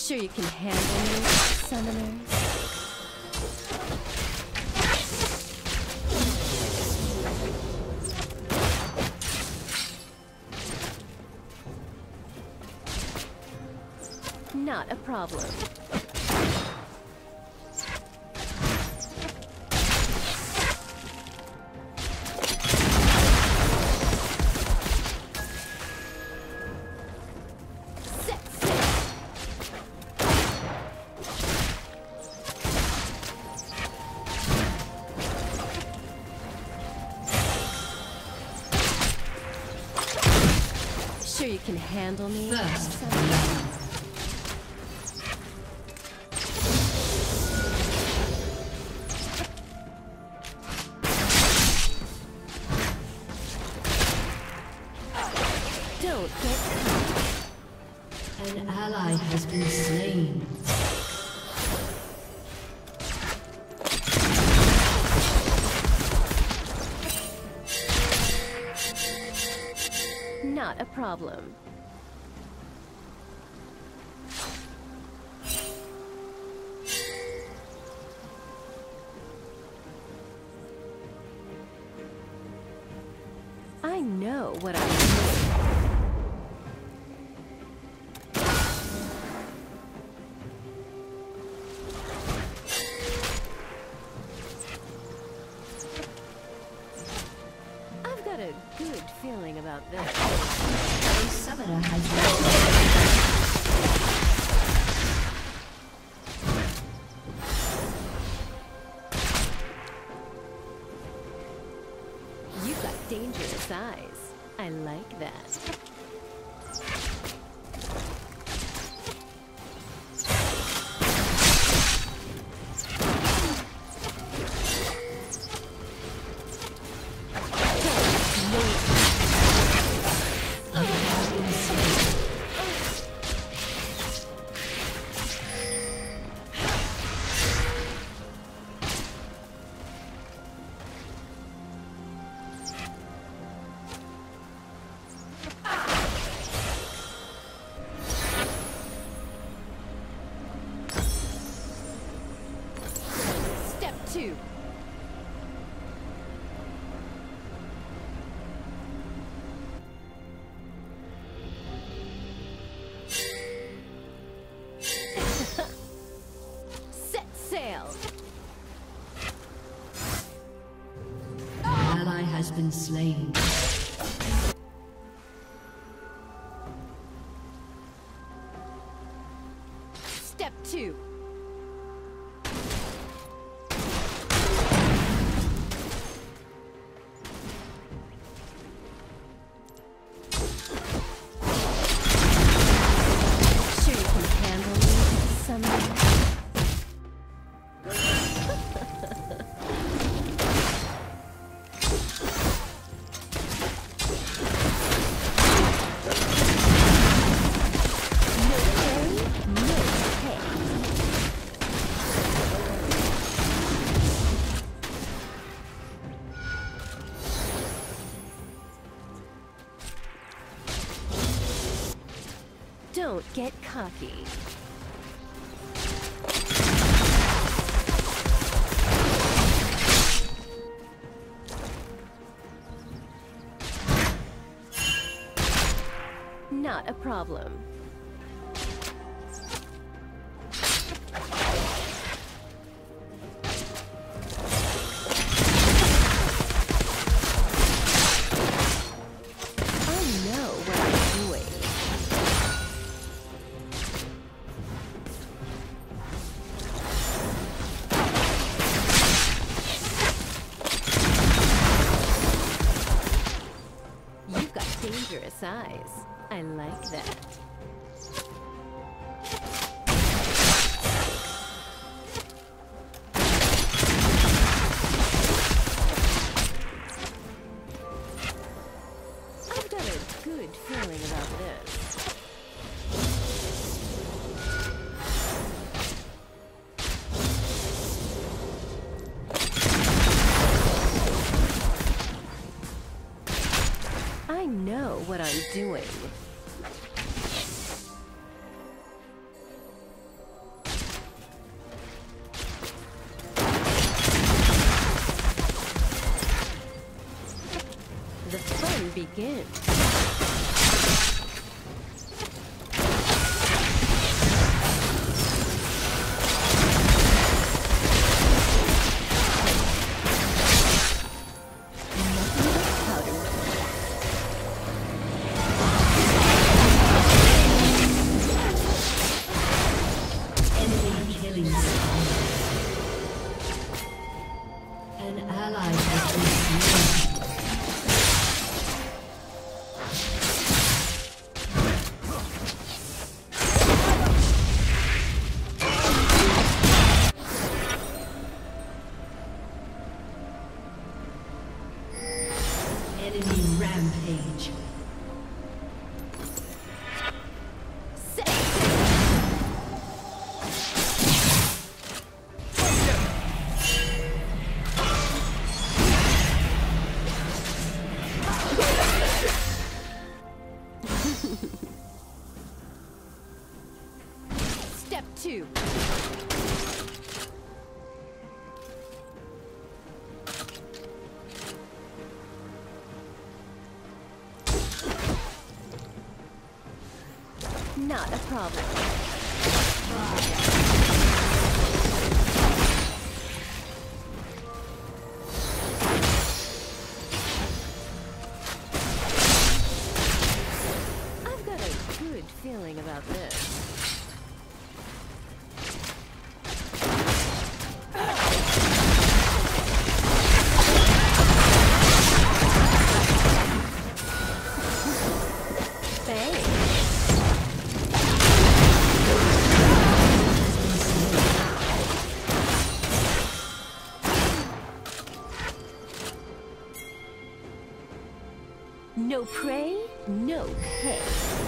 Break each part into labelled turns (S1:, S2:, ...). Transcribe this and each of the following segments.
S1: Sure you can handle me, summoners? Not a problem. Sure you can handle me?
S2: First.
S1: Don't get
S2: An ally has been slain.
S1: Not a problem. I know what I'm doing. I've got a good feeling about this.
S2: A summoner has been
S1: You've got dangerous eyes. I like that. Step 2. Set sail.
S2: An ally has been slain.
S1: Step 2. Sure you can handle me, summoner? No pay, no pay. Don't get cocky. Not a problem. I know what I'm doing. You've got dangerous eyes. I like that. I've got a good feeling about this. I know what I'm doing. begin.
S2: Rampage.
S1: Step 2. Not a problem. I've got a good feeling about this. No prey, no pay.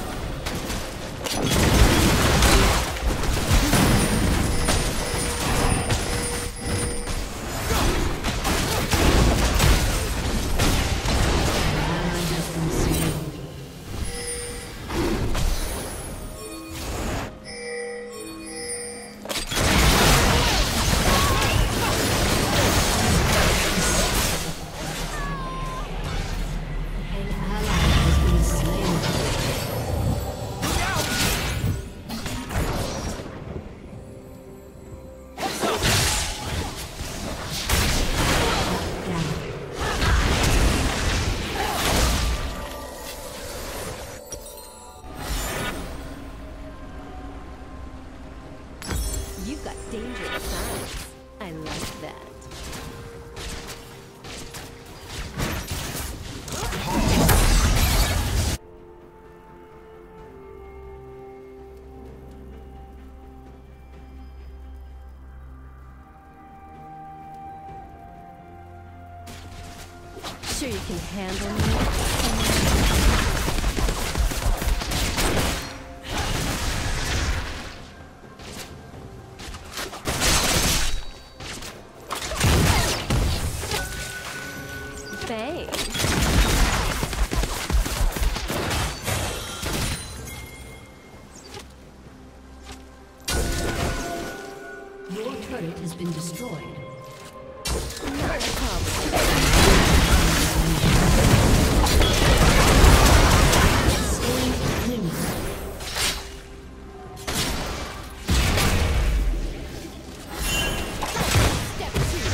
S1: You've got dangerous eyes. I like that. Sure you can handle me?
S2: Your turret has been destroyed.
S1: Not a problem.
S2: Enemy.
S1: Step 2.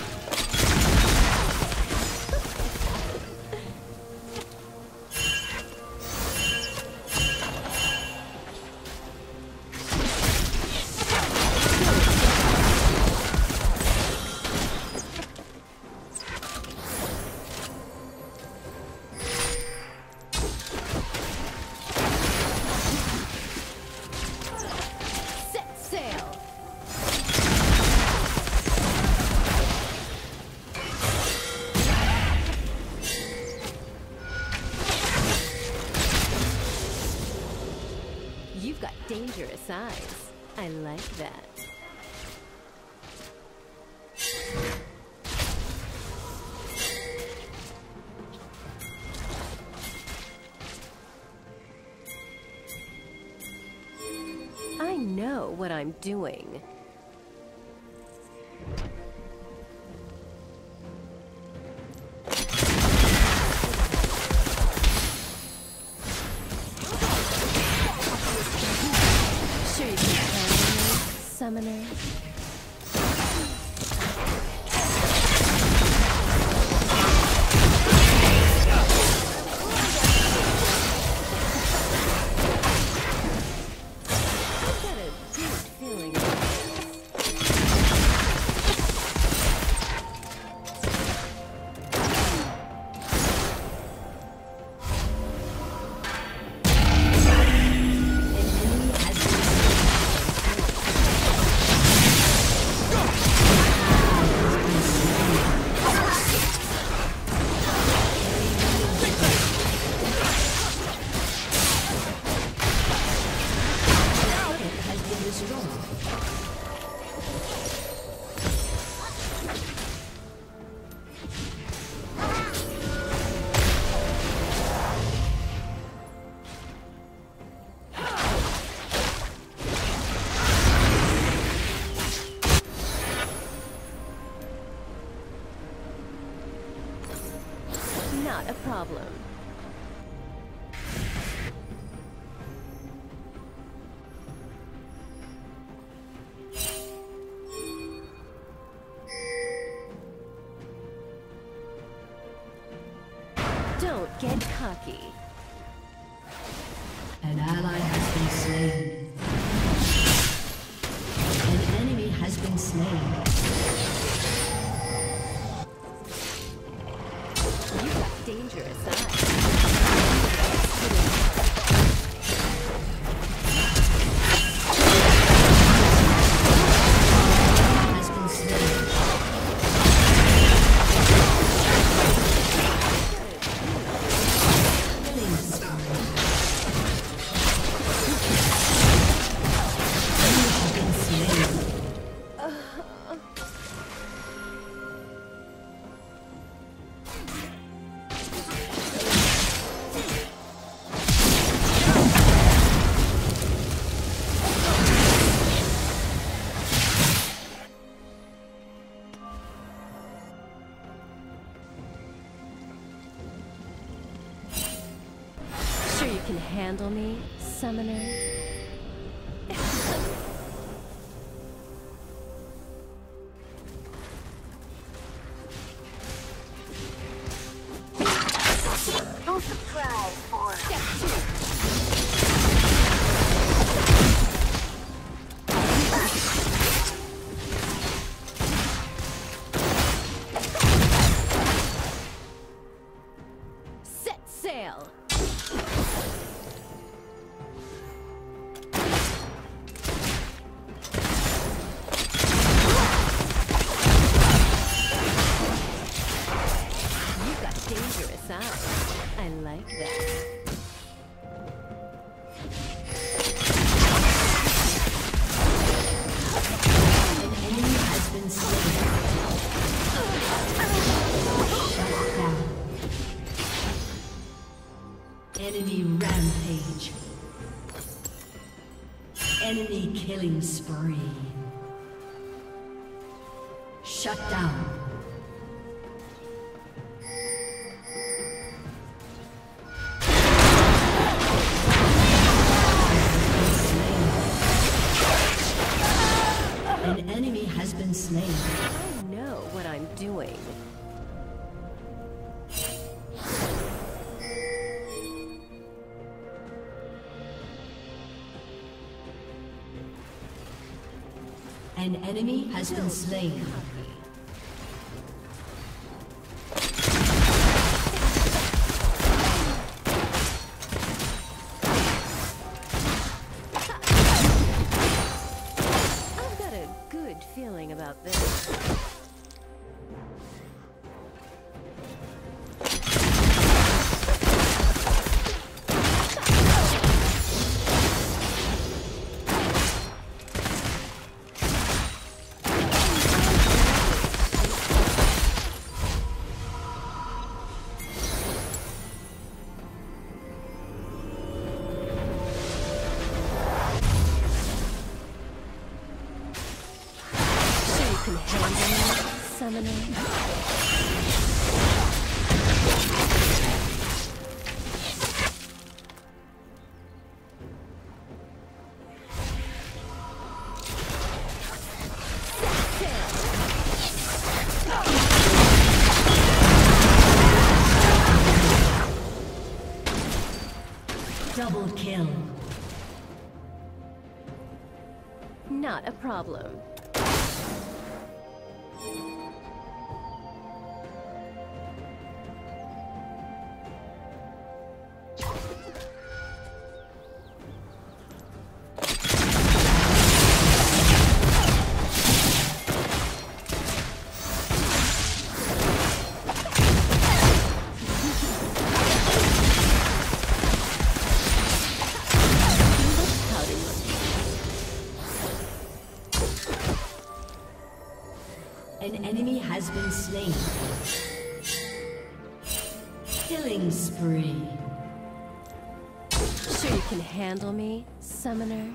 S1: You've got dangerous eyes. I like that. I know what I'm doing. summoner? Not a problem. Don't get cocky.
S2: An ally has been slain. An enemy has been slain.
S1: You got dangerous eyes.
S2: Has been slain. Killing spree. You have been slain.
S1: Sure you can handle me, summoner?
S3: No surprise for
S1: Step 2. Set sail. You got dangerous eyes. I like that.
S2: An enemy has been slain. Shut down. Enemy rampage. Enemy killing spree. Shut down. An enemy has been slain.
S1: I know what I'm doing.
S2: An enemy has been slain.
S1: I've got a good feeling about this. Sure you can
S2: Double kill.
S1: Not a problem.
S2: An enemy has been slain. Killing spree.
S1: Sure you can handle me, summoner?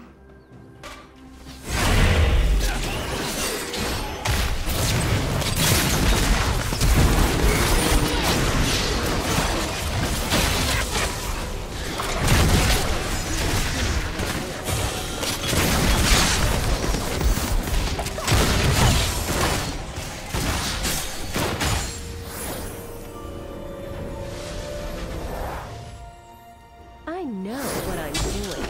S1: I know what I'm doing.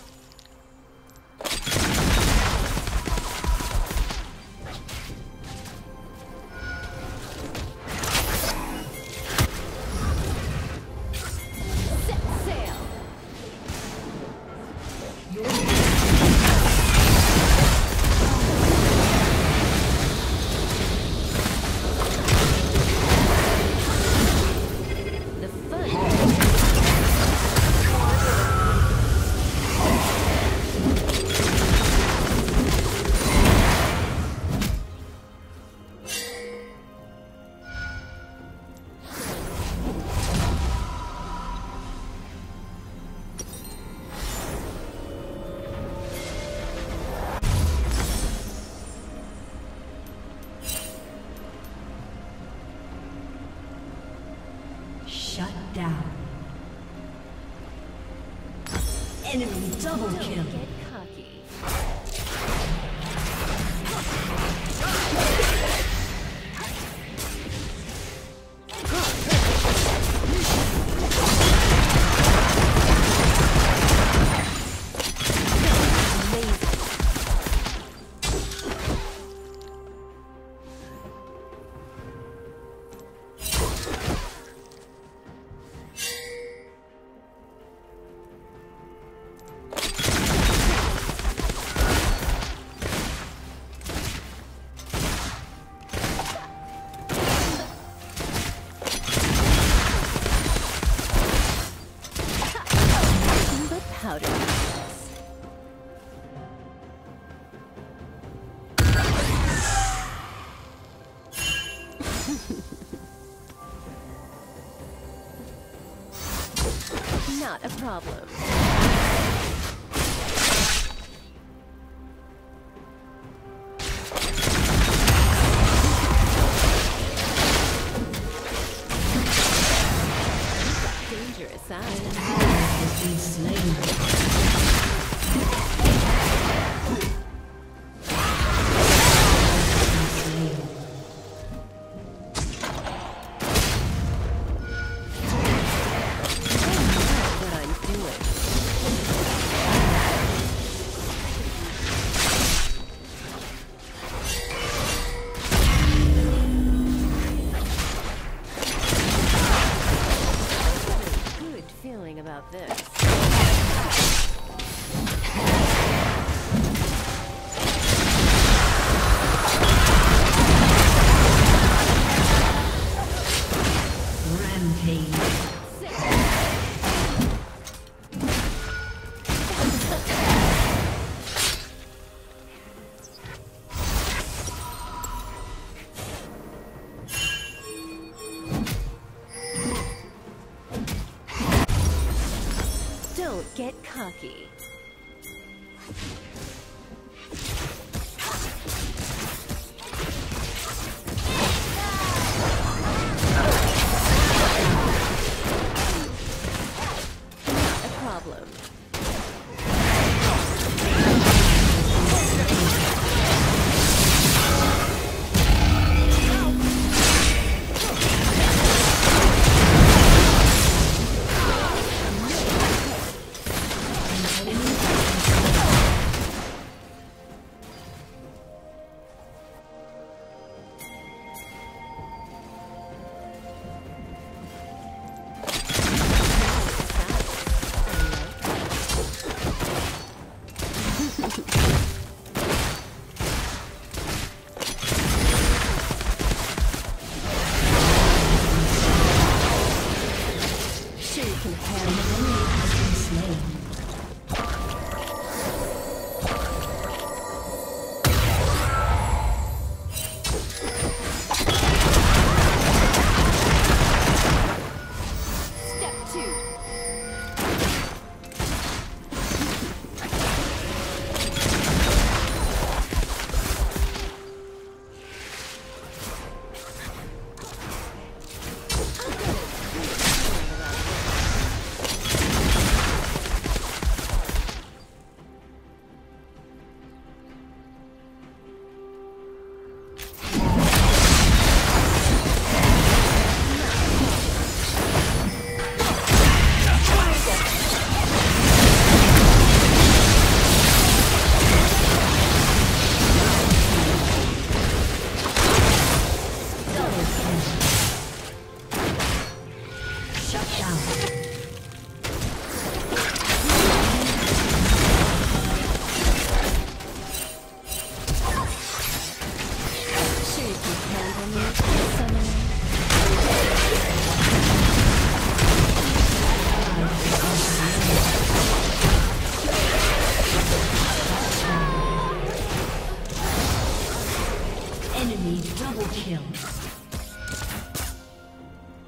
S1: Set sail! The fun.
S2: Shut down. Enemy double kill.
S1: Get cocky. Powder. Not a problem. Dangerous eyes.
S2: Has been slain.
S1: What I'm doing. Good feeling about this.
S2: Rampage.
S1: Don't get cocky. Not a problem.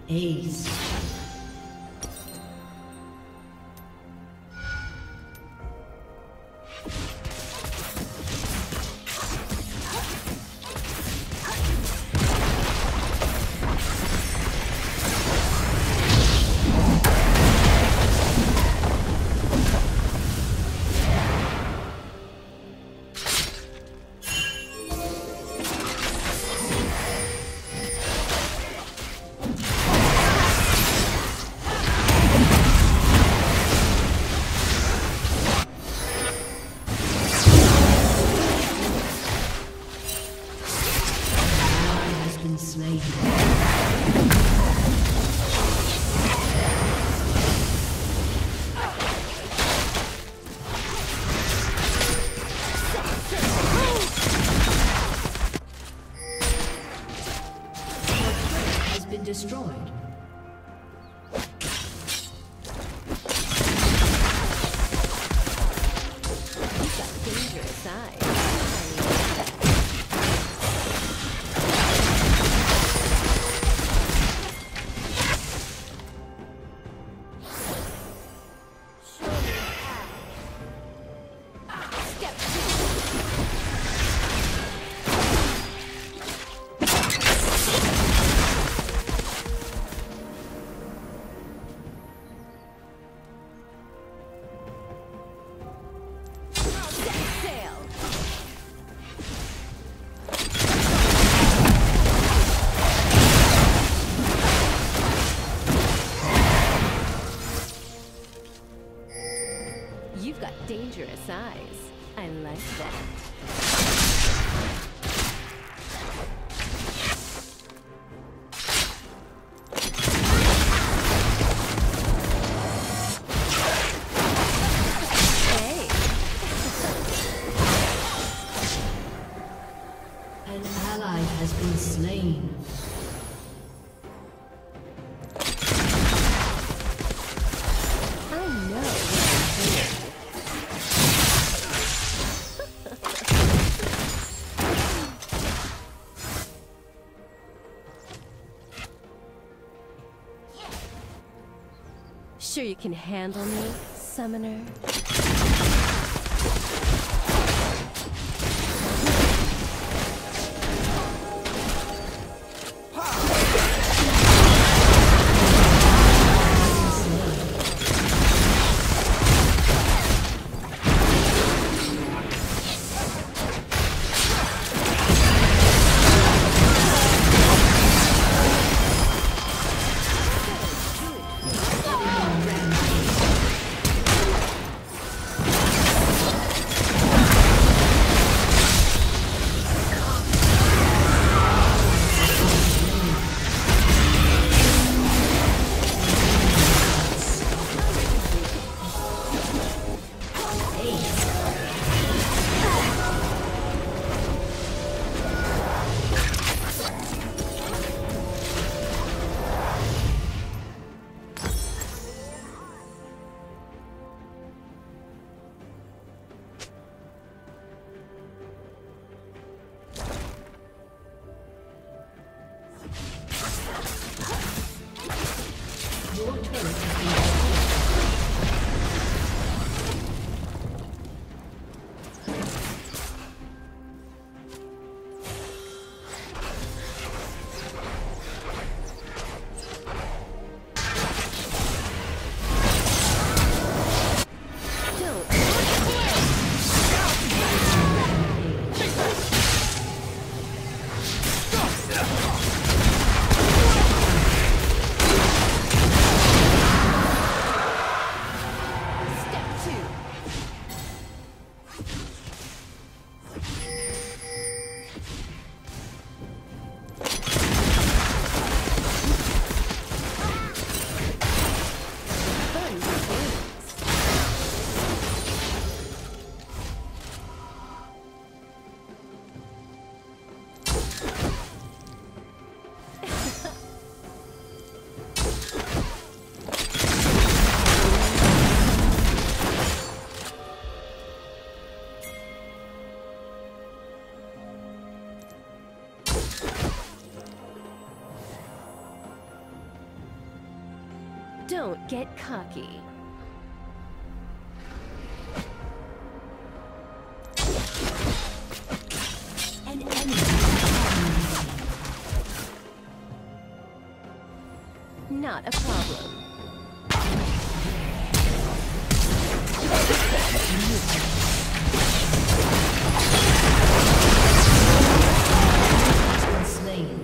S2: Ace. Destroyed.
S1: You've got dangerous eyes. Step You've got dangerous eyes. I like that. Hey.
S2: An ally has been slain.
S1: I know what I'm doing. Sure you can handle me, summoner? Don't get cocky.
S2: An enemy.
S1: Not a problem.
S2: Slain.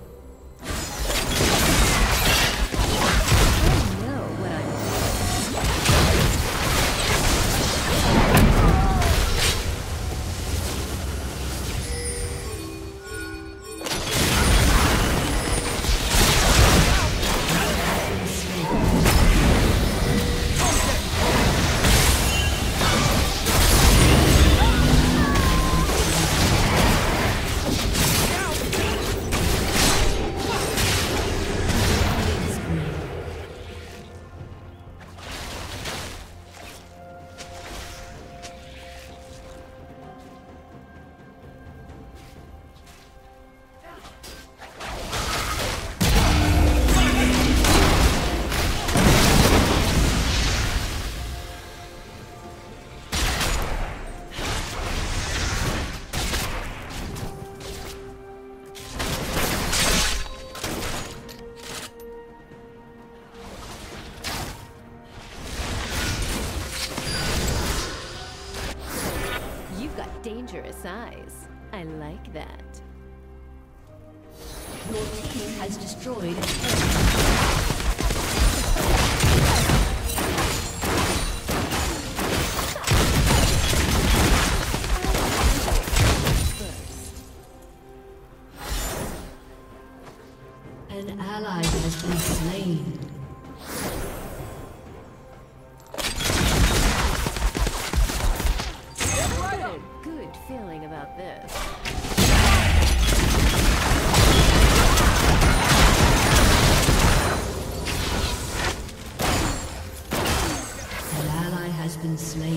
S1: I know what I'm doing. Dangerous eyes. I like that.
S2: Your team has destroyed a turret. An ally has been slain.
S1: Good feeling about this.
S2: An ally has been slain.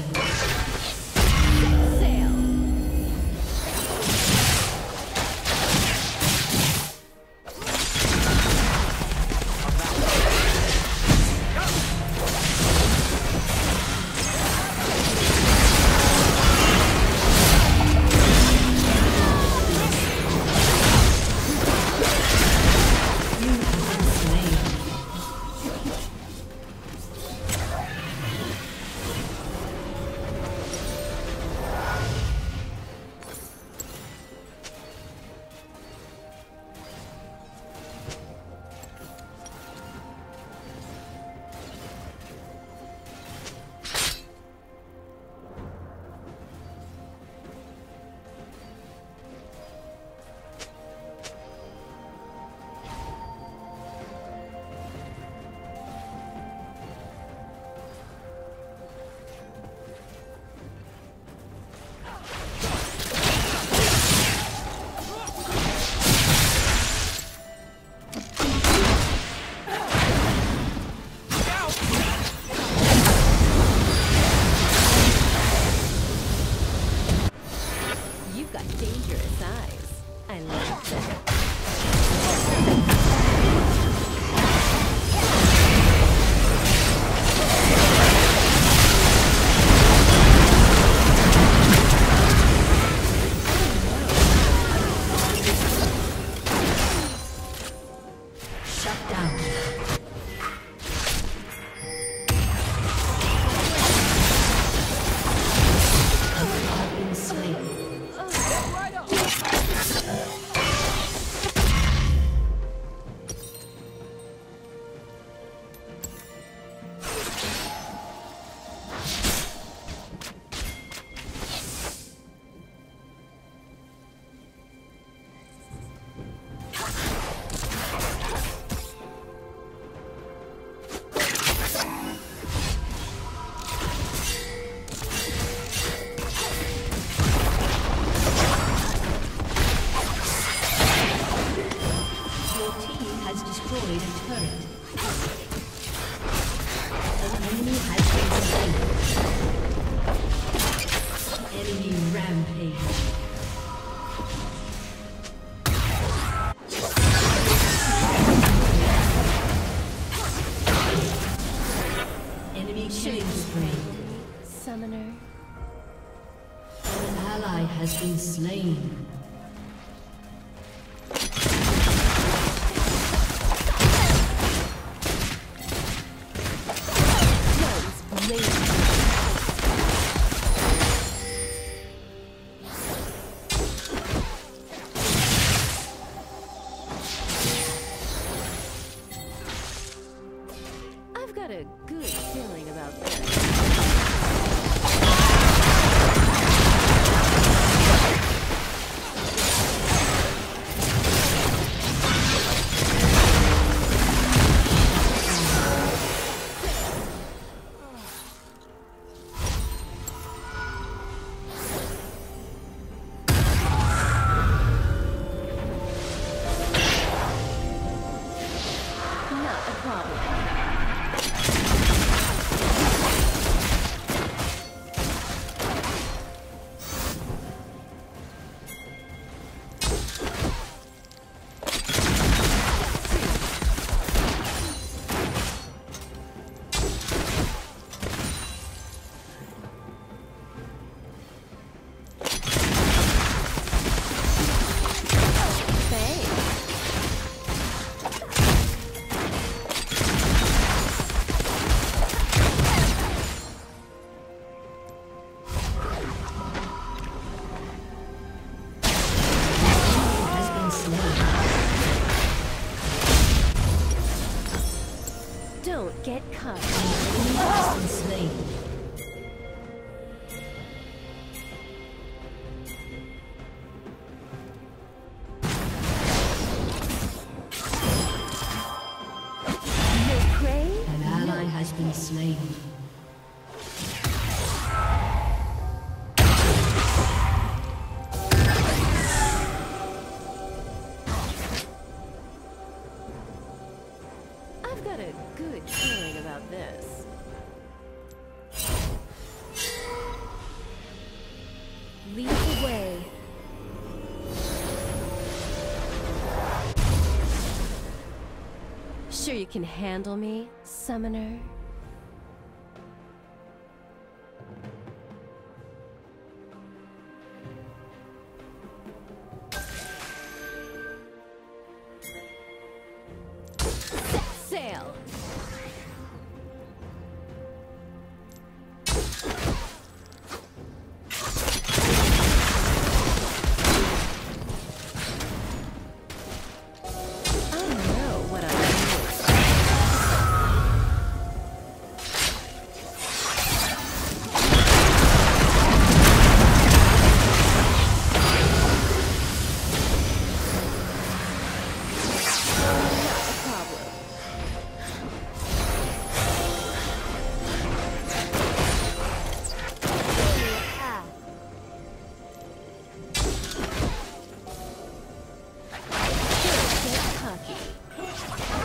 S1: Sail. summoner.
S2: An ally has been slain.
S1: I've got a good feeling about this. Not a problem. Don't get caught.
S2: Has been slain.
S1: No prey?
S2: An ally has been slain.
S1: I've got a good feeling about this. Lead the way. Sure you can handle me, summoner? Sail! I know what I'm doing. Not a problem. Don't get cocky.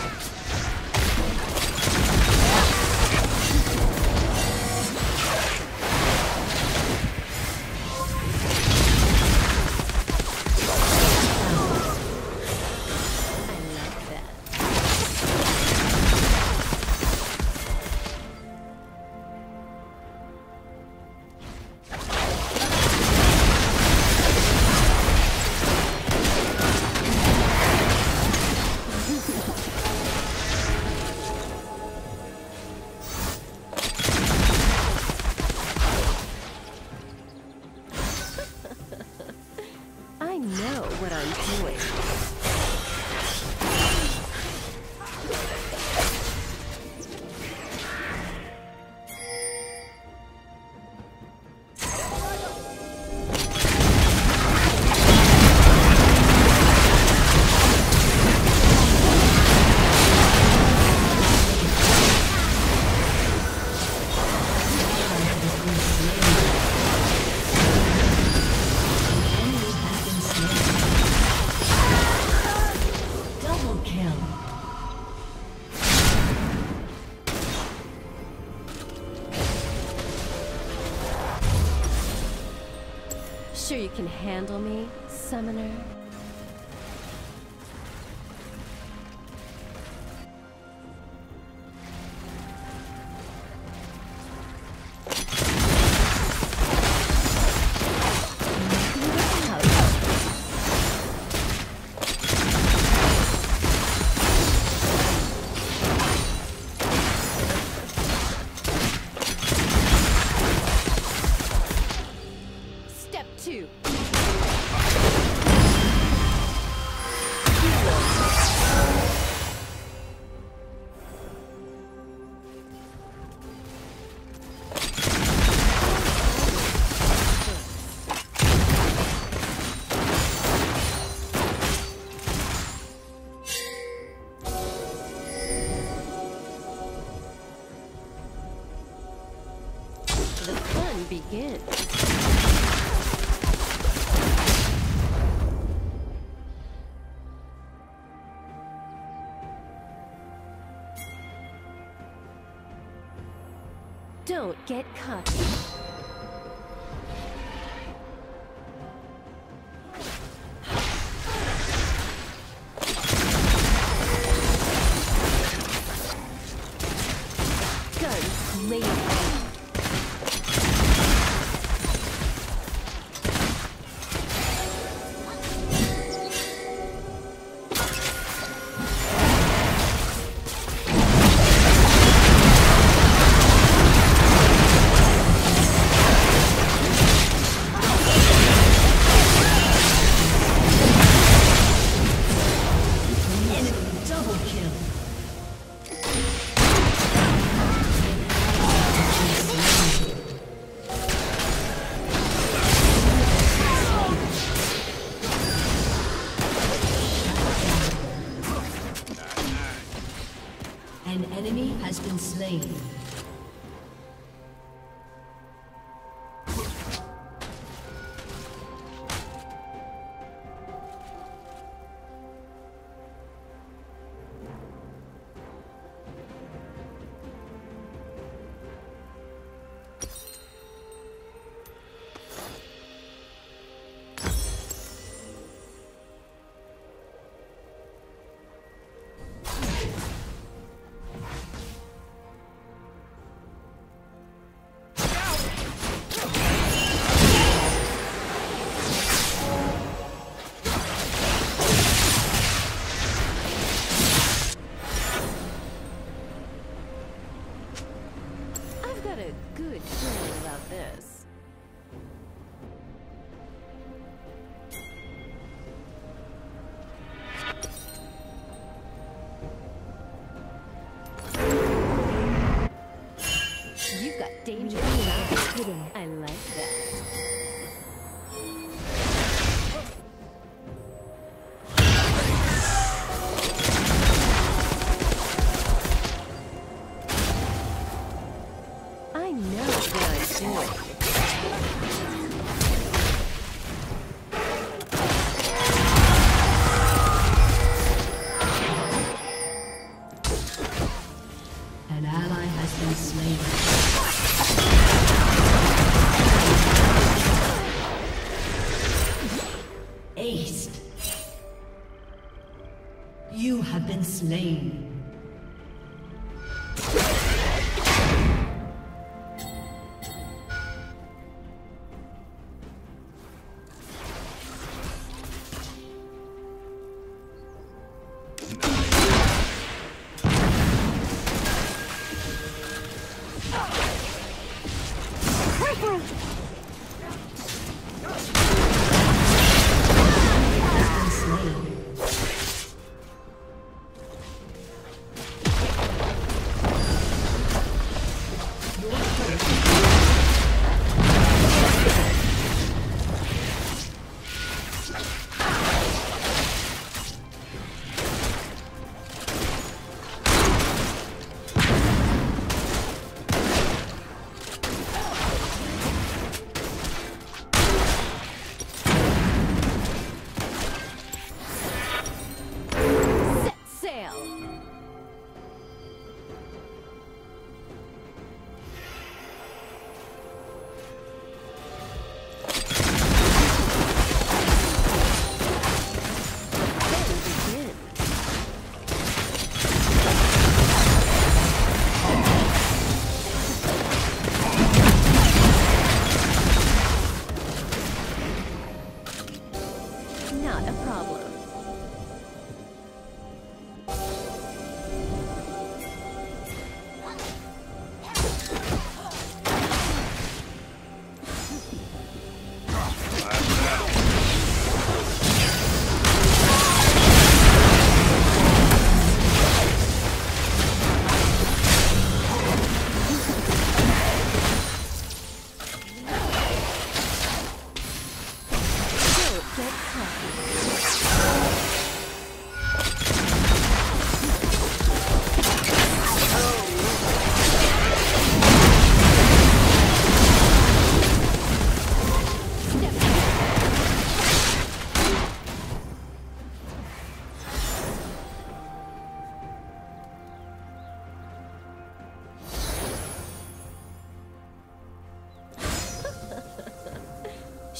S1: I like that. I know what I'm doing.
S2: Double kill.
S1: Sure you can handle me, summoner? fun begins. Don't get cocky. Guns blazing.
S2: An enemy has been slain. I've got a good feeling about this.
S1: You've got dangerous eyes. I like that. I know what I'm doing.
S2: An ally has been slain. Aced. You have been slain.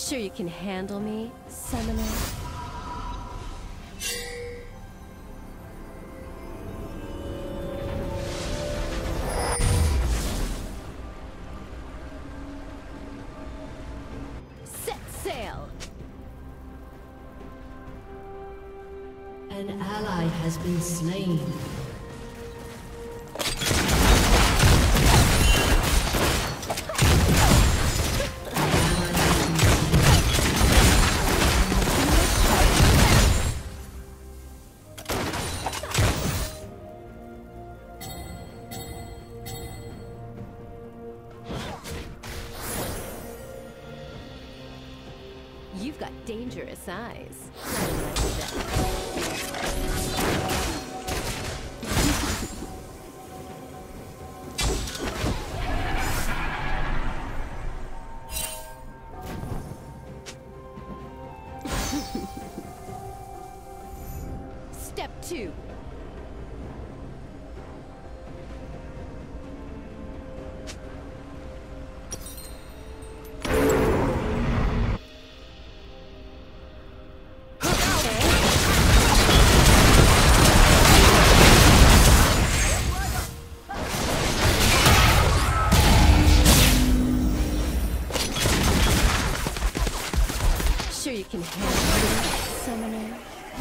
S1: Sure you can handle me, Summoner? Set sail!
S2: An ally has been slain.
S1: You've got dangerous eyes. I like that. Step 2. Sure you can handle me, Summoner?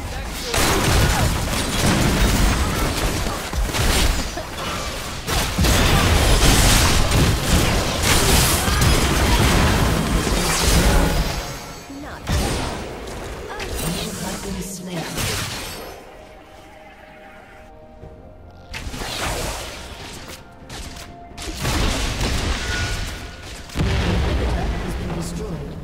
S1: Not
S2: You have been slain. Has been destroyed.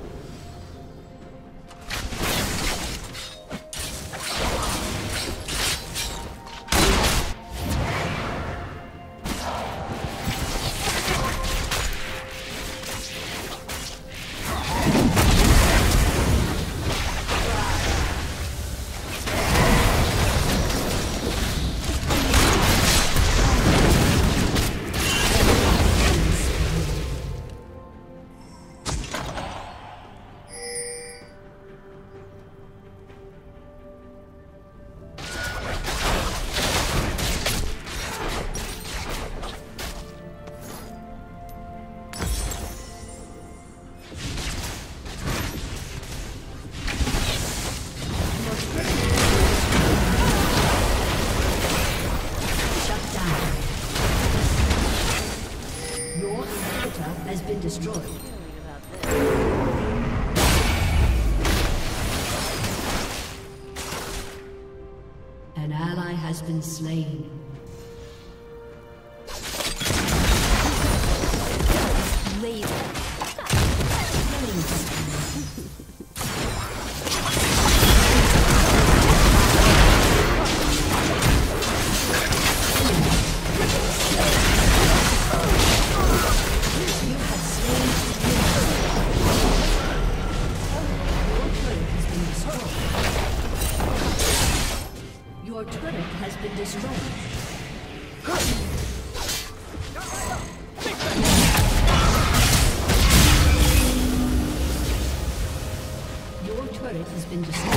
S2: Has been destroyed. An ally has been slain.
S1: lazy.
S2: Your turret has been destroyed. Your turret has been destroyed.